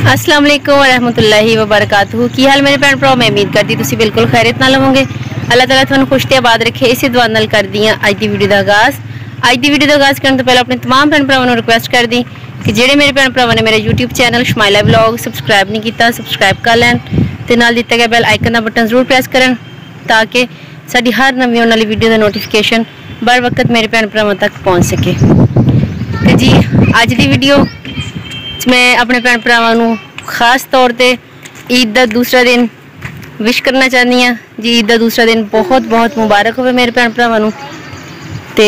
अस्सलाम वालेकुम रहमतुल्लाहि व बरकातहू। की हाल मेरे भैन भरा, मैं उम्मीद करती तुसी बिल्कुल खैरियत नाल होवोगे। अल्लाह ताला तुहानू खुश ते आबाद रखे, इस दुआ नाल करदी हां अज दी वीडियो दा आगाज़। अज दी वीडियो दा आगाज़ करन तो पहले अपने तमाम भैन भरावां नू रिक्वेस्ट करदी कि जेड़े मेरे भैन भरावां ने मेरे YouTube channel Shamaila vlog subscribe नहीं कीता, सबसक्राइब कर लैन ते नाल दित्ते गए बैल आइकन दा बटन जरूर प्रेस करन ताकि साडी हर नवीं आने वाली वीडियो दा नोटिफिकेशन बर वक्त मेरे भैन भरावां तक पहुँच सके। तो जी अज दी वीडियो मैं अपने भैन भरावां नू खास तौर पे ईद का दूसरा दिन विश करना चाहती हाँ जी। ईद का दूसरा दिन बहुत बहुत मुबारक हो मेरे भैन भरावां नू। ते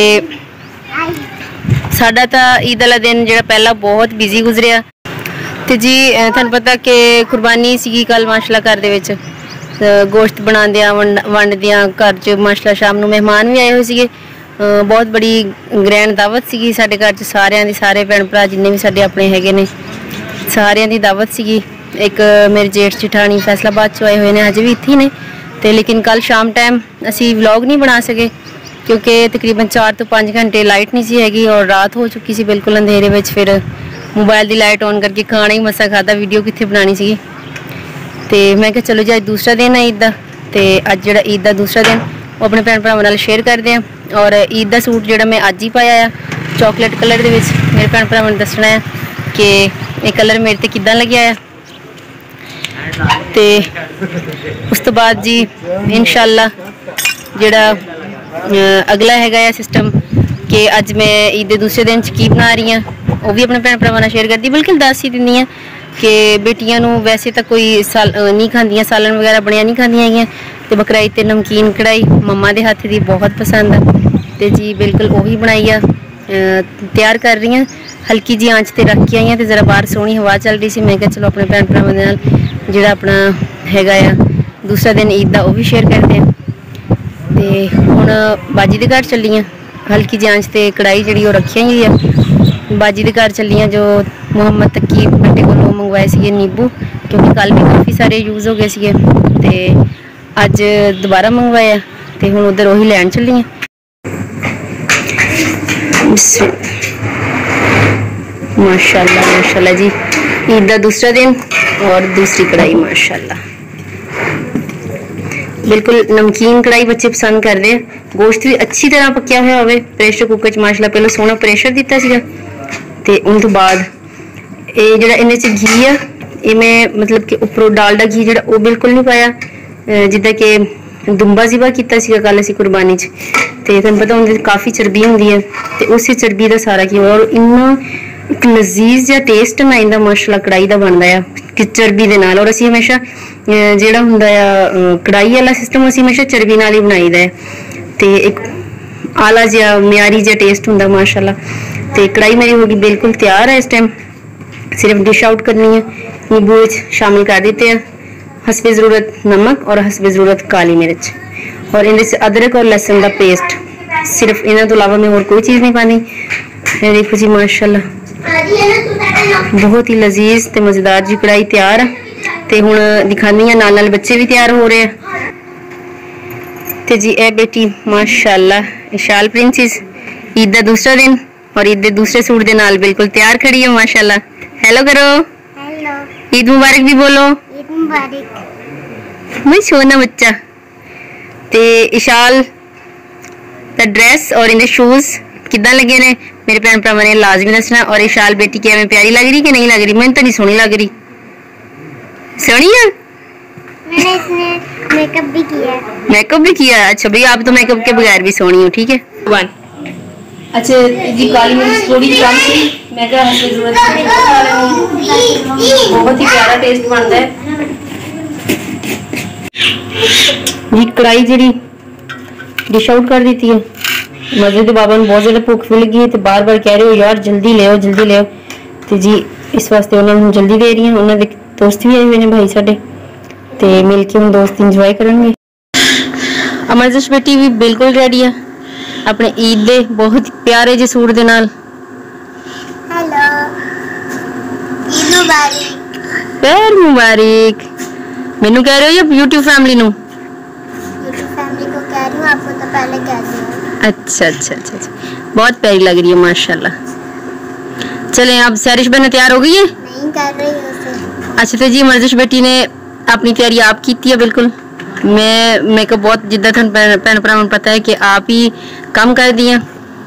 साडा तां ईद वाला दिन जो पहला बहुत बिजी गुजरिया। तो जी तुहानू पता कि कुर्बानी सी कल माशाल्लाह घर दे विच गोश्त बनांदियां वंडदियां घर च माशाल्लाह शाम नू मेहमान भी आए हुए सीगे। बहुत बड़ी ग्रैंड दावत सी साडे घर च सारियां दी, सारे भैन भरा जिन्ने भी साडे अपने हैगे ने सारियां दी दावत सी। एक मेरे जेठ जिठानी फैसलाबाद चो आए हुए ने, अज भी इत्थे ने ते लेकिन कल शाम टाइम असी व्लॉग नहीं बना सके क्योंकि तकरीबन 4 तो 5 घंटे लाइट नहीं सी हैगी और रात हो चुकी सी बिल्कुल अंधेरे में। फिर मोबाइल की लाइट ऑन करके खाना ही मसा खादा, वीडियो कित्थे बनानी सी। तो मैं कहा चलो जी अज दूसरा दिन है ईद का, तो अज जो ईद का दूसरा दिन वो अपने भैन भरावां नाल शेयर करते हैं। और ईद का सूट जो मैं अज ही पाया है चॉकलेट कलर के मेरे भैन भरावां ने दसना है कि ये कलर मेरे ते किदां लग्या है। तो उस तो बाद जी इंशाअल्लाह जिहड़ा अगला हैगा सिस्टम कि अज मैं ईद के दूसरे दिन की बना रही हाँ वो भी अपने भैन भरावां नाल शेयर करती, बल्कि दस ही दिंदी हाँ कि बेटियां नू वैसे तो कोई नहीं खांदियां, सालन वगैरह बनिया नहीं खांदियां हैगियां। तो बकराई ते नमकीन कढ़ाई मम्मा के हथ की बहुत पसंद है। तो जी बिल्कुल वही बनाई आ तैयार कर रही हैं, हल्की जी आंच ते रख के आई हैं। तो जरा बाहर सोहनी हवा चल रही सी, मैं कहा चलो अपने भैन भरावां दे नाल जिहड़ा अपना हैगा दूसरा दिन ईद का वह भी शेयर करते हैं। तो हुण बाजी के घर चली हैं, हल्की जी आंच ते कढ़ाई जी रखी हुई है। बाजी के घर चली हैं जो मुहम्मद तकी बंटे को मंगवाए थे नींबू, क्योंकि कल भी काफ़ी सारे यूज़ हो गए थे तो अज दोबारा मंगवाया। तो हुण उधर उही लैन चली हैं। माशाल्लाह माशाल्लाह जी ईद का दूसरा दिन और दूसरी कढ़ाई माशाल्लाह बिल्कुल नमकीन कढ़ाई बच्चे पसंद करते हैं। गोश्त भी अच्छी तरह पक्या हुआ हो, प्रेशर कुकर च माशाल्लाह पहले सोहना प्रेशर दिता सीगा ते उन तो बाद ये जिहड़ा इन्ने च घी है ये मैं मतलब कि उपरों डालडा घी जिहड़ा वो बिल्कुल नहीं पाया जिद्दां कि दुम्बा ज़िबा कीता सीगा कल असीं कुर्बानी च। ते तुहानूं पता उंदे काफ़ी चर्बी हुंदी है ते उसी चर्बी का सारा घी और इन्ना एक लजीज जिहा टेस्ट ना इंदा माशाल्लाह कढ़ाई का बनता है कि चर्बी दे नाल। और असीं हमेशा जिहड़ा हुंदा आ कढ़ाई वाला सिस्टम असीं हमेशा चर्बी नाल ही बनाईदा है ते एक आला जिहा म्यारी जिहा टेस्ट हुंदा माशाल्लाह। तो कढ़ाई मेरी होगी बिल्कुल तैयार है, इस टाइम सिर्फ डिश आउट करनी है। नींबू शामिल कर देते हैं, हस्बे ज़रूरत नमक और हस्बे ज़रूरत काली मिर्च और इनमें से अदरक और लहसुन का पेस्ट, सिर्फ इन्हों तो अलावा मैं और कोई चीज़ नहीं पानी। देखो जी माशाल्लाह बहुत ही लजीज ते मज़ेदार जी कढ़ाई तैयार है। तो हुण दिखानी है नाल नाल बच्चे भी तैयार हो रहे हैं। तो जी ए बेटी माशाल्लाह शाल प्रिंसेस ईद का दूसरा दिन और ईद के दूसरे सूट के नाल बिल्कुल तैयार खड़ी है माशाल्लाह। हेलो करो, हेलो, ईद मुबारक भी बोलो। ईद मुबारक। मैं सोना बच्चा ते इशाल दा ड्रेस और इनके शूज किदां लगे ने मेरे भैन भरावां ने लाजमी दसना। और इशाल बेटी क्या मैं प्यारी लग रही कि नहीं लग रही? मैंने तो नहीं सोहनी लग रही। सोहनी है? मैंने इसने मेकअप भी किया है। मेकअप भी किया? अच्छा भाई आप तो मेकअप के बगैर भी सोहनी हो, ठीक है। वन अच्छा जी काली मिर्च थोड़ी कम सी, मैं क्या जरूरत बहुत ही प्यारा टेस्ट बनता है जी। कढ़ाई जी डिश आउट कर दी है। मस्जिद बाबा ने बहुत ज्यादा भुख भी लगी है तो बार बार कह रहे हो यार जल्दी ले आओ जल्दी ले आओ। तो जी इस वास्ते उन्होंने जल्दी दे रही हैं। उन्होंने दोस्त भी आए हुए हैं भाई साडे, तो मिल के हम दोस्त इंजॉय करेंगे। अमरजश बेटी भी बिल्कुल रेडी है अपने ईद दे बहुत प्यारे जे सूट दे नाल। हेलो ईद मुबारक। फिर मुबारक मेनू कह रहे हो या यूट्यूब फैमिली नू? यूट्यूब फैमिली को कह रही हूं, आपको तो पहले कह रही हूं। अच्छा अच्छा अच्छा बहुत प्यारी लग रही है माशाल्लाह। चलें अब सैरिश बहन तैयार हो गई है? नहीं कर रही हूं। अच्छा तो जी मर्जिश बेटी ने अपनी तैयारी आप की थी बिल्कुल। मैं को बहुत जिद्दा थन भैन भरा पता है कि आप ही काम कर दिया।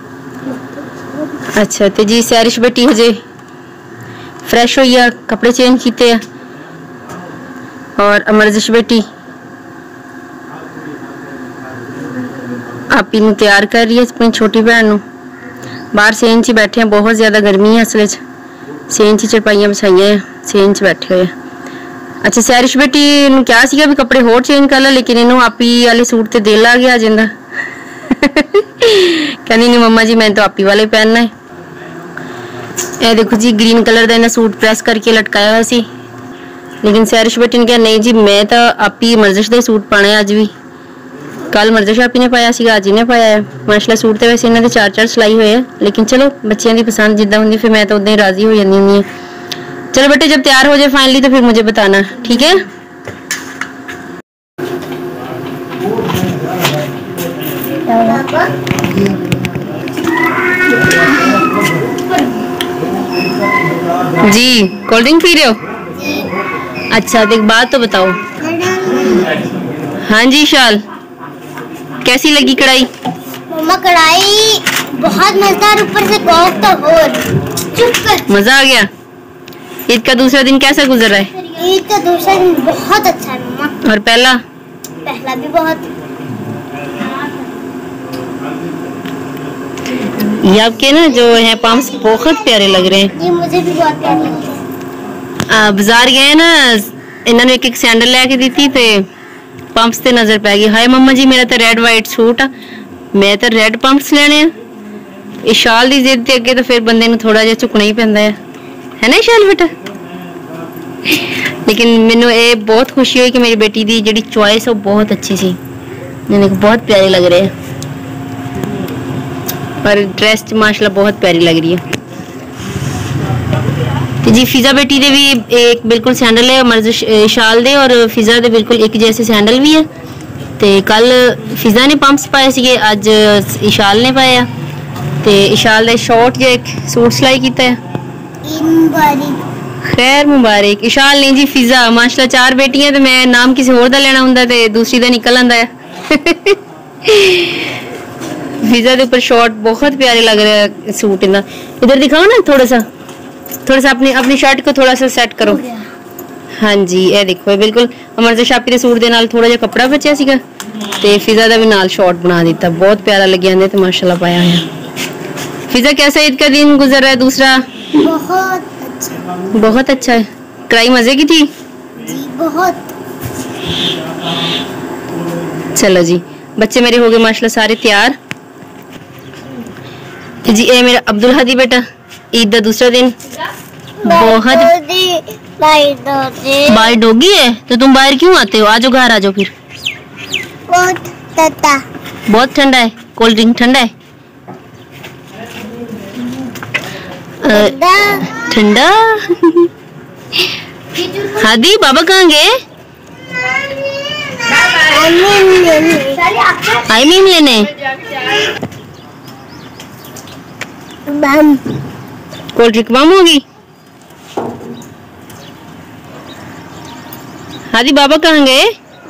अच्छा तो जी सैरिश बेटी हजे फ्रेश हुई है, कपड़े चेंज किए और अमरजिश बेटी आप ही तैयार कर रही है अपनी छोटी भैन। बाहर सेन च बैठे हैं, बहुत ज्यादा गर्मी है असल सेन च चरपाइयां बिछाइया है, सेन च बैठे हुए। अच्छा सैरिश बेटी नु क्या सीगा भी कपड़े होर चेंज कर ला, लेकिन इन्हों आप ही वाले सूट ते दिल आ गया आ जांदा। कहनी नहीं मम्मा जी मैं तो आप ही वाले पहनना है। ए देखो जी ग्रीन कलर का इन्हें सूट प्रेस करके लटकाया हुआ सी, लेकिन सैरिश बेटी ने कहा नहीं जी मैं तो आप ही मर्जिश का सूट पाने अज भी। कल मर्जिश आप ही ने पाया सीगा, अज इन्हें पाया है। माशाल्लाह सूट तो वैसे इन्होंने 4-4 सिलाई हुए है, लेकिन चलो बच्चों की पसंद जिदा होंगी फिर मैं तो उदा ही राजी हो जाती हूँ। चलो बेटे जब तैयार हो जाए फाइनली तो फिर मुझे बताना, ठीक है। जी कोल्ड ड्रिंक पी रहे हो? अच्छा तो एक बात तो बताओ। हाँ जी शाल कैसी लगी कढ़ाई? मम्मा कढ़ाई बहुत मजेदार, ऊपर से कोक तो और मजा आ गया। ईद का दूसरा दिन कैसा गुजर रहा है? ईद का दूसरा दिन बहुत अच्छा है मम्मा। और पहला भी बहुत। ये आपके ना जो है पम्प्स बहुत प्यारे लग रहे हैं। ये मुझे भी बहुत प्यारे लग रहे हैं। बाजार गए ना इन्होंने एक सैंडल लेके दी थी ते पंप्स ते नजर पै गई। हाय मम्मा जी मेरा तो रेड वाइट सूट आ, मैं तो रेड पंप्स लेने आ। शाल की जिद अगे तो फिर बंदे नूं थोड़ा जिहा झुकना ही पैंदा है ना शाल बेटा। लेकिन मैनू ये बहुत खुशी हुई कि मेरी बेटी की जिहड़ी चॉइस है बहुत अच्छी सी, मैंने बहुत प्यारे लग रहे हैं और ड्रेस माशाल्लाह बहुत प्यारी लग रही है। जी फिजा बेटी दे भी एक बिल्कुल सैंडल है मर्जिश शाल दे और फिजा दे बिल्कुल एक जैसे सैंडल भी है। ते कल फिजा ने पंप्स पाए सीगे, अज इशाल ने पाया ते इशाल ने शॉर्ट जो एक सूट सिलाई किया है। खैर मुबारक इशाल नहीं जी फिजा। माशाल्लाह 4 बेटियां तो मैं नाम किसी होर दा लेना हुंदा ते दूसरी दा निकल आंदा है। फिजा के ऊपर शॉर्ट बहुत प्यारे लग रहे हैं सूट। इधर दिखाओ ना थोड़ा सा अपनी शर्ट को थोड़ा सा सेट करो। हाँ जी ये देखो ये बिल्कुल अमरजिश आपी दे सूट दे नाल थोड़ा जिहा कपड़ा बचिया सीगा ते फिजा दा भी नाल शॉर्ट बना दिता, बहुत प्यारा लग जांदे ते माशाल्लाह पाया है। फिजा कैसा ईद का दिन गुजर रहा है दूसरा? बहुत अच्छा है। कढ़ाई मजे की थी जी बहुत। चलो जी बच्चे मेरे हो गए माशाल्लाह सारे तैयार। जी ये मेरा अब्दुल हदी बेटा ईद का दूसरा दिन। बहुत बाहर डोगी है तो तुम बाहर क्यों आते हो? आ जाओ घर आ जाओ फिर। बहुत ठंडा है, कोल्ड ड्रिंक ठंडा है। ठंडा। हादी बाबा कहाँ गए? आईमीम लेने। कोल्ड ड्रिंक बम होगी। हादी बाबा कहाँ गए?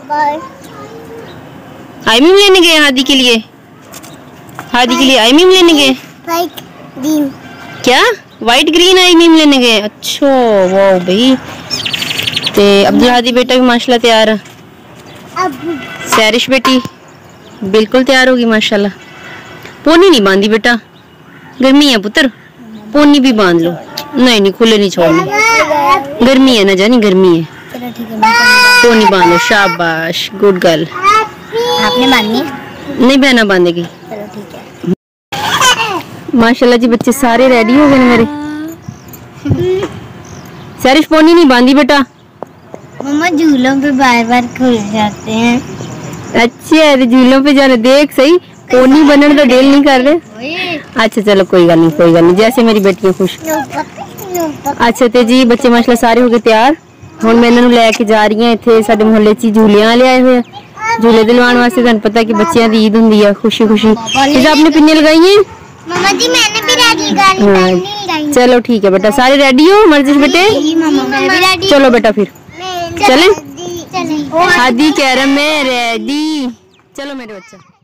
आईमीम लेने गए हादी के लिए। हादी के लिए आईमीम लेने गए। White green. क्या वाइट ग्रीन आईमीम लेने गए? अच्छा वाह भाई। ते अब्दुल हादी बेटा भी माशाल्लाह तैयार है। सैरिश बेटी बिल्कुल तैयार होगी माशाल्लाह। पोनी नहीं बांधी बेटा, गर्मी है पुत्र, पोनी भी बांध लो। नहीं खुले नहीं छोड़नी, गर्मी है ना जानी गर्मी है। पोनी बांध लो, शाबाश गुड गर्ल। आपने बांधनी? नहीं बहना बांधेगी। चलो ठीक है। माशाल्लाह जी बच्चे सारे रेडी हो गए मेरे। सैरिश पोनी नहीं बांधी बेटा। मम्मा झूलों पे बार खुल जाते हैं। अच्छे है झूलों पे जाने देख सही, पोनी बनने का दिल नहीं कर रहे। अच्छा चलो कोई गल नहीं जैसे मेरी बेटियां खुश। अच्छा ते जी बच्चे माशाल्लाह सारे हो गए तैयार। हुण मैं इन्हां नूं लैके जा रही हां इत्थे साडे मुहल्ले च झूले वाले आए हुए झूले दिलवाने वास्ते। तुहानूं पता कि बच्चियां दी ईद हुंदी है खुशी खुशी। इस आपने पिन्ने लगाई हैं? मामा जी मैंने भी रेडी लगाई। चलो ठीक है बेटा, सारे रेडी हो मर्जी बेटे? चलो बेटा फिर चले। हादी कह रहा मैं रेडी। चलो मेरे बच्चा।